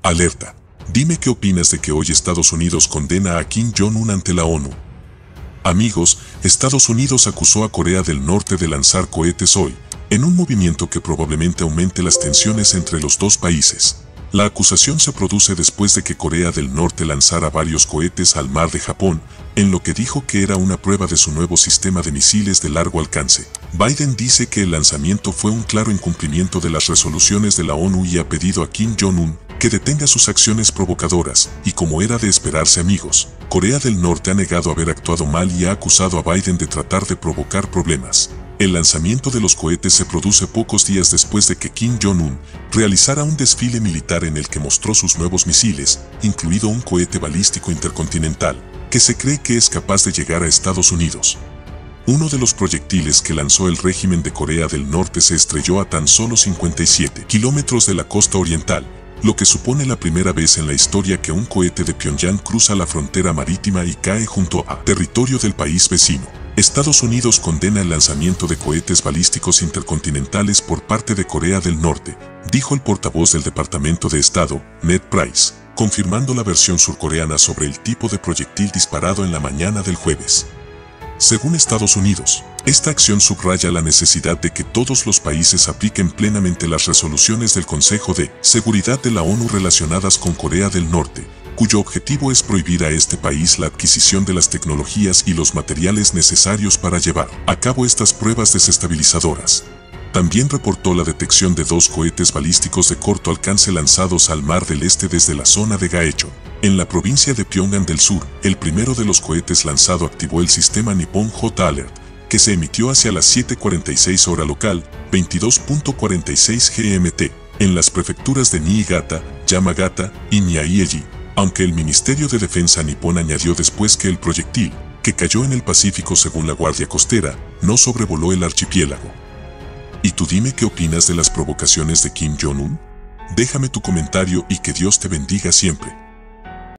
Alerta. Dime qué opinas de que hoy Estados Unidos condena a Kim Jong-un ante la ONU. Amigos, Estados Unidos acusó a Corea del Norte de lanzar cohetes hoy, en un movimiento que probablemente aumente las tensiones entre los dos países. La acusación se produce después de que Corea del Norte lanzara varios cohetes al mar de Japón, en lo que dijo que era una prueba de su nuevo sistema de misiles de largo alcance. Biden dice que el lanzamiento fue un claro incumplimiento de las resoluciones de la ONU y ha pedido a Kim Jong-un que detenga sus acciones provocadoras, y como era de esperarse amigos, Corea del Norte ha negado haber actuado mal y ha acusado a Biden de tratar de provocar problemas. El lanzamiento de los cohetes se produce pocos días después de que Kim Jong-un realizara un desfile militar en el que mostró sus nuevos misiles, incluido un cohete balístico intercontinental, que se cree que es capaz de llegar a Estados Unidos. Uno de los proyectiles que lanzó el régimen de Corea del Norte se estrelló a tan solo 57 kilómetros de la costa oriental, lo que supone la primera vez en la historia que un cohete de Pyongyang cruza la frontera marítima y cae junto a territorio del país vecino. Estados Unidos condena el lanzamiento de cohetes balísticos intercontinentales por parte de Corea del Norte, dijo el portavoz del Departamento de Estado, Ned Price, confirmando la versión surcoreana sobre el tipo de proyectil disparado en la mañana del jueves. Según Estados Unidos, esta acción subraya la necesidad de que todos los países apliquen plenamente las resoluciones del Consejo de Seguridad de la ONU relacionadas con Corea del Norte, cuyo objetivo es prohibir a este país la adquisición de las tecnologías y los materiales necesarios para llevar a cabo estas pruebas desestabilizadoras. También reportó la detección de 2 cohetes balísticos de corto alcance lanzados al Mar del Este desde la zona de Gaechon, en la provincia de Pyongan del Sur. El primero de los cohetes lanzado activó el sistema Nippon J Alert, que se emitió hacia las 7:46 hora local, 22:46 GMT, en las prefecturas de Niigata, Yamagata y Miyagi, aunque el Ministerio de Defensa nipón añadió después que el proyectil, que cayó en el Pacífico según la Guardia Costera, no sobrevoló el archipiélago. ¿Y tú dime qué opinas de las provocaciones de Kim Jong-un? Déjame tu comentario y que Dios te bendiga siempre.